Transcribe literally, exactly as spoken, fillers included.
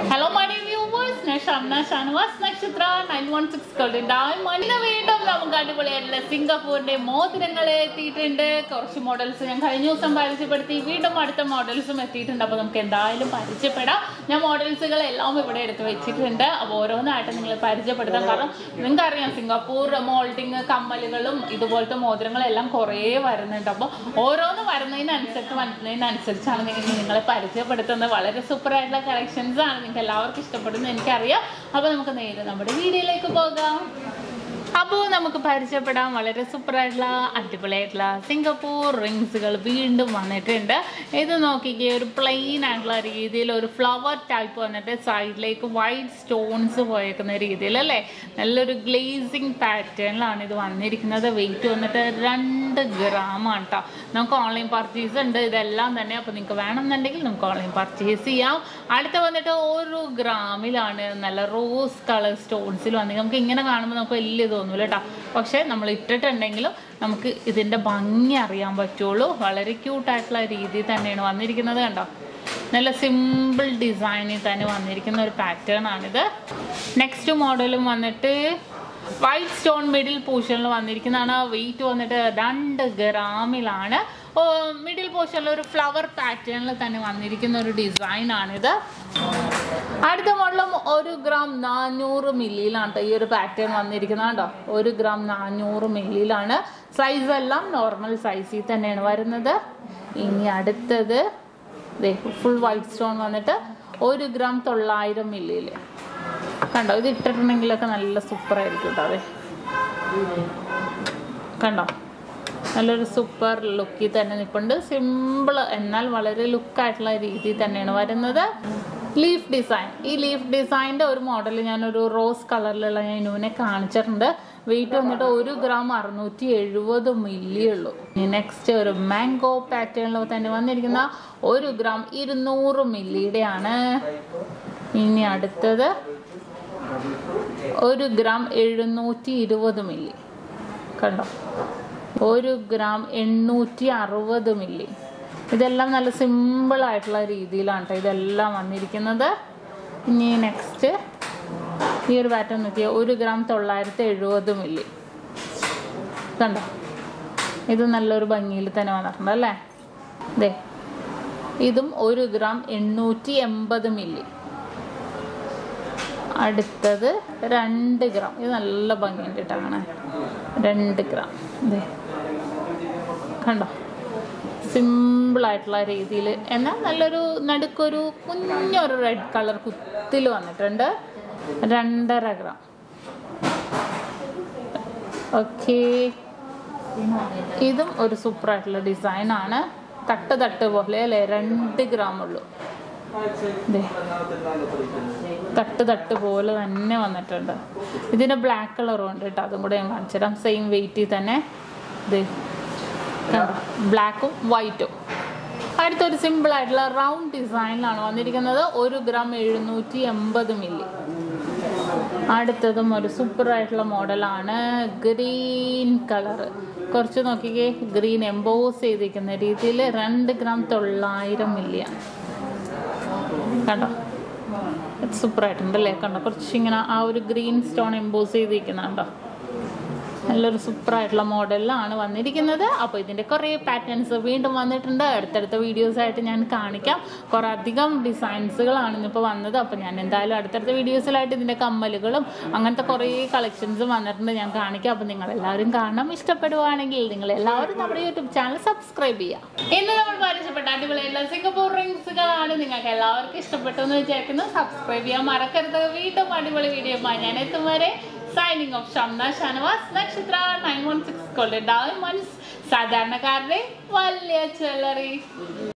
Hello my dear viewers, SHAMNA Nakshathra nine one six golden diamond. ഇന്ന് വീണ്ടും നമുക്ക് അടിപൊളിയായിട്ടുള്ള സിംഗപ്പൂരിന്റെ മോതിരങ്ങളെ എത്തിയിട്ടുണ്ട്. കുറച്ച് മോഡൽസ് ഞാൻ കഴിഞ്ഞ ദിവസം പരിചയപ്പെടുത്തി, വീണ്ടും അടുത്ത മോഡൽസും എത്തിയിട്ടുണ്ട്. അപ്പോൾ നമുക്ക് എന്തായാലും പരിചയപ്പെടാം. ഞാൻ മോഡൽസുകൾ എല്ലാം ഇവിടെ എടുത്ത് വെച്ചിട്ടുണ്ട്. അപ്പോൾ ഓരോന്നായിട്ട് നിങ്ങൾ പരിചയപ്പെടുത്താം. കാരണം നിങ്ങൾക്കറിയാം സിംഗപ്പൂർ മോൾഡിങ് കമ്മലുകളും ഇതുപോലത്തെ മോതിരങ്ങളെല്ലാം കുറേ വരുന്നുണ്ട്. അപ്പോൾ ഓരോന്ന് വരുന്നതിനനുസരിച്ച് വരുന്നതിനനുസരിച്ചാണ് നിങ്ങൾ നിങ്ങളെ പരിചയപ്പെടുത്തുന്നത്. വളരെ സൂപ്പർ ആയിട്ടുള്ള കളക്ഷൻസ് ആണ്, നിങ്ങൾക്ക് എല്ലാവർക്കും ഇഷ്ടപ്പെടുന്നത് എനിക്കറിയാം. അപ്പോൾ നമുക്ക് നേരെ നമ്മുടെ വീഡിയോയിലേക്ക് പോകാം. അപ്പോൾ നമുക്ക് പരിചയപ്പെടാം. വളരെ സൂപ്പറായിട്ടുള്ള അടിപൊളിയായിട്ടുള്ള സിംഗപ്പൂർ റിങ്സുകൾ വീണ്ടും വന്നിട്ടുണ്ട്. ഇത് നോക്കിക്കേ, ഒരു പ്ലെയിൻ ആയിട്ടുള്ള രീതിയിൽ ഒരു ഫ്ലവർ ടൈപ്പ് വന്നിട്ട് സൈഡിലേക്ക് വൈറ്റ് സ്റ്റോൺസ് പോയേക്കുന്ന രീതിയിൽ അല്ലേ, നല്ലൊരു ഗ്ലേസിങ് പാറ്റേണിലാണ് ഇത് വന്നിരിക്കുന്നത്. വെയിറ്റ് വന്നിട്ട് രണ്ട് ഗ്രാം ആണ് കേട്ടോ. നമുക്ക് ഓൺലൈൻ പർച്ചേസ് ഉണ്ട് ഇതെല്ലാം തന്നെ. അപ്പോൾ നിങ്ങൾക്ക് വേണമെന്നുണ്ടെങ്കിൽ നമുക്ക് ഓൺലൈൻ പർച്ചേസ് ചെയ്യാം. അടുത്ത വന്നിട്ട് ഒരു ഗ്രാമിലാണ് നല്ല റോസ് കളർ സ്റ്റോൺസിൽ വന്നിട്ട് നമുക്ക് ഇങ്ങനെ കാണുമ്പോൾ നമുക്ക് വലിയ തോന്നൂല കേട്ടോ. പക്ഷേ നമ്മൾ ഇട്ടിട്ടുണ്ടെങ്കിലും നമുക്ക് ഇതിൻ്റെ ഭംഗി അറിയാൻ പറ്റുള്ളൂ. വളരെ ക്യൂട്ടായിട്ടുള്ള രീതിയിൽ തന്നെയാണ് വന്നിരിക്കുന്നത്. കണ്ടോ, നല്ല സിമ്പിൾ ഡിസൈനിൽ തന്നെ വന്നിരിക്കുന്ന ഒരു പാറ്റേൺ ആണിത്. നെക്സ്റ്റ് മോഡലും വന്നിട്ട് വൈറ്റ് സ്റ്റോൺ മിഡിൽ പോർഷനിൽ വന്നിരിക്കുന്നതാണ്. വെയിറ്റ് വന്നിട്ട് രണ്ട് ഗ്രാമിലാണ്. മിഡിൽ പോർഷനിൽ ഒരു ഫ്ലവർ പാറ്റേണിൽ തന്നെ വന്നിരിക്കുന്ന ഒരു ഡിസൈനാണിത്. അടുത്ത മോഡലും ഒരു ഗ്രാം നാനൂറ് മില്ലിയിലാണ് ഈ ഒരു പാറ്റേൺ വന്നിരിക്കുന്നത് കേട്ടോ. ഒരു ഗ്രാം നാനൂറ് മില്ലിയിലാണ്. സൈസ് എല്ലാം നോർമൽ സൈസിൽ തന്നെയാണ് വരുന്നത്. ഇനി അടുത്തത് ഫുൾ വൈറ്റ് സ്റ്റോൺ വന്നിട്ട് ഒരു ഗ്രാം തൊള്ളായിരം മില്ലിയിൽ കണ്ടോ. ഇത് ഇട്ടിട്ടുണ്ടെങ്കിലൊക്കെ നല്ല സൂപ്പറായിരിക്കും കേട്ടോ. അതെ കണ്ടോ, നല്ലൊരു സൂപ്പർ ലുക്കിൽ തന്നെ നിൽപ്പുണ്ട്. സിമ്പിൾ എന്നാൽ വളരെ ലുക്കായിട്ടുള്ള രീതിയിൽ തന്നെയാണ് വരുന്നത്. ലീഫ് ഡിസൈൻ, ഈ ലീഫ് ഡിസൈൻ്റെ ഒരു മോഡൽ ഞാനൊരു റോസ് കളറിലുള്ള ഞാൻ ഇനുവിനെ കാണിച്ചിട്ടുണ്ട്. വെയിറ്റ് വന്നിട്ട് ഒരു ഗ്രാം അറുന്നൂറ്റി എഴുപത് മില്ലി ഉള്ളൂ. നെക്സ്റ്റ് ഒരു മാംഗോ പാറ്റേണിൽ തന്നെ വന്നിരിക്കുന്ന ഒരു ഗ്രാം ഇരുന്നൂറ് മില്ലിയുടെ ആണ്. ഇനി അടുത്തത് ഒരു ഗ്രാം എഴുന്നൂറ്റി ഇരുപത് മില്ലി കണ്ടോ, ഒരു ഗ്രാം എണ്ണൂറ്റി അറുപത് മില്ലി. ഇതെല്ലാം നല്ല സിമ്പിൾ ആയിട്ടുള്ള രീതിയിലാണ് കേട്ടോ ഇതെല്ലാം വന്നിരിക്കുന്നത്. ഇനി നെക്സ്റ്റ് ഈ ഒരു പാറ്റേൺ നോക്കിയാൽ ഒരു ഗ്രാം തൊള്ളായിരത്തി എഴുപത് മില്ലി കണ്ടോ. ഇത് നല്ലൊരു ഭംഗിയിൽ തന്നെ വന്നിട്ടുണ്ട് അല്ലേ. ദേ ഇതും ഒരു ഗ്രാം എണ്ണൂറ്റി എൺപത് മില്ലി. അടുത്തത് രണ്ട് ഗ്രാം, ഇത് നല്ല ഭംഗിയുണ്ട് കേട്ടോ കാണാൻ. രണ്ട് ഗ്രാം ഇതേ കണ്ടോ, സിമ്പിളായിട്ടുള്ള രീതിയിൽ എന്നാൽ നല്ലൊരു നടുക്കൊരു കുഞ്ഞൊരു റെഡ് കളർ കുത്തിൽ വന്നിട്ടുണ്ട്. രണ്ടര ഗ്രാം. ഓക്കെ, ഇതും ഒരു സൂപ്പറായിട്ടുള്ള ഡിസൈനാണ്. തട്ട് തട്ട് പോലെ അല്ലേ, രണ്ട് ഗ്രാം ഉള്ളൂ. തട്ട് തട്ട് പോലെ തന്നെ വന്നിട്ടുണ്ട്. ഇതിന് ബ്ലാക്ക് കളറും ഉണ്ട് കേട്ടോ, അതും കൂടെ ഞാൻ കാണിച്ചു തരാം. സെയിം വെയിറ്റിൽ തന്നെ ഇത് ബ്ലാക്കും വൈറ്റും. അടുത്തൊരു സിമ്പിൾ ആയിട്ടുള്ള റൗണ്ട് ഡിസൈനിലാണ് വന്നിരിക്കുന്നത്. ഒരു ഗ്രാം എഴുന്നൂറ്റി എൺപത് മില്ലി. അടുത്തതും ഒരു സൂപ്പർ ആയിട്ടുള്ള മോഡലാണ്. ഗ്രീൻ കളറ് കുറച്ച് നോക്കിക്കേ, ഗ്രീൻ എംബോസ് ചെയ്തിരിക്കുന്ന രീതിയിൽ രണ്ട് ഗ്രാം തൊള്ളായിരം മില്ലിയാണ് കണ്ടോ. സൂപ്പറായിട്ടുണ്ടല്ലേ കണ്ടോ, കുറച്ചിങ്ങനെ ആ ഒരു ഗ്രീൻ സ്റ്റോൺ എംബോസ് ചെയ്തിരിക്കുന്നുണ്ടോ. നല്ലൊരു സൂപ്പറായിട്ടുള്ള മോഡലിലാണ് വന്നിരിക്കുന്നത്. അപ്പോൾ ഇതിൻ്റെ കുറേ പാറ്റേൺസ് വീണ്ടും വന്നിട്ടുണ്ട്. അടുത്തടുത്ത വീഡിയോസായിട്ട് ഞാൻ കാണിക്കാം. കുറേ അധികം ഡിസൈൻസുകളാണ് ഇന്നിപ്പോൾ വന്നത്. അപ്പോൾ ഞാൻ എന്തായാലും അടുത്തടുത്ത വീഡിയോസിലായിട്ട് ഇതിൻ്റെ കമ്മലുകളും അങ്ങനത്തെ കുറേ കളക്ഷൻസും വന്നിട്ടുണ്ട്, ഞാൻ കാണിക്കാം. അപ്പോൾ നിങ്ങളെല്ലാവരും കാണണം. ഇഷ്ടപ്പെടുവാണെങ്കിൽ നിങ്ങളെല്ലാവരും നമ്മുടെ യൂട്യൂബ് ചാനൽ സബ്സ്ക്രൈബ് ചെയ്യാം. ഇന്ന് നമ്മൾ പരിചയപ്പെട്ട അടിപൊളിയുള്ള സിംഗപ്പൂർ റിങ്സുകളാണ്. നിങ്ങൾക്ക് എല്ലാവർക്കും ഇഷ്ടപ്പെട്ടു എന്ന് വിചാരിക്കുന്നു. സബ്സ്ക്രൈബ് ചെയ്യാൻ മറക്കരുത്. വീണ്ടും അടിപൊളി വീഡിയോ ഞാൻ എത്തും വരെ signing off. Shamna Shanwas Nakshathra nine one six golden diamonds, സാധാരണക്കാരുടെ വലിയ ജ്വല്ലറി.